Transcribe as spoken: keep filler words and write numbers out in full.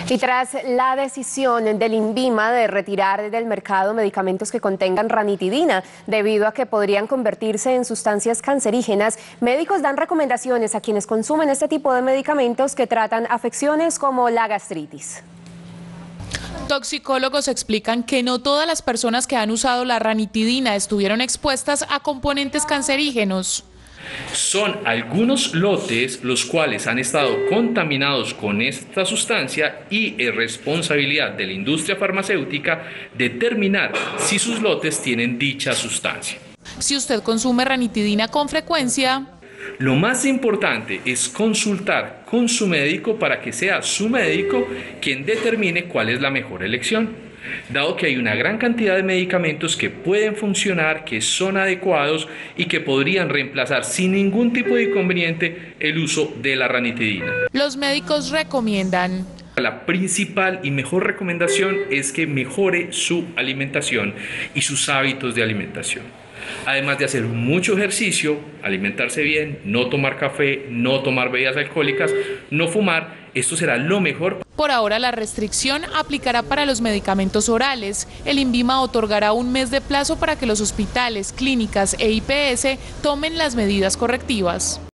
Y tras la decisión del INVIMA de retirar del mercado medicamentos que contengan ranitidina, debido a que podrían convertirse en sustancias cancerígenas, médicos dan recomendaciones a quienes consumen este tipo de medicamentos que tratan afecciones como la gastritis. Toxicólogos explican que no todas las personas que han usado la ranitidina estuvieron expuestas a componentes cancerígenos. Son algunos lotes los cuales han estado contaminados con esta sustancia y es responsabilidad de la industria farmacéutica determinar si sus lotes tienen dicha sustancia. Si usted consume ranitidina con frecuencia, lo más importante es consultar con su médico para que sea su médico quien determine cuál es la mejor elección, dado que hay una gran cantidad de medicamentos que pueden funcionar, que son adecuados y que podrían reemplazar sin ningún tipo de inconveniente el uso de la ranitidina. Los médicos recomiendan: la principal y mejor recomendación es que mejore su alimentación y sus hábitos de alimentación. Además de hacer mucho ejercicio, alimentarse bien, no tomar café, no tomar bebidas alcohólicas, no fumar, esto será lo mejor. Por ahora la restricción aplicará para los medicamentos orales. El INVIMA otorgará un mes de plazo para que los hospitales, clínicas e I P S tomen las medidas correctivas.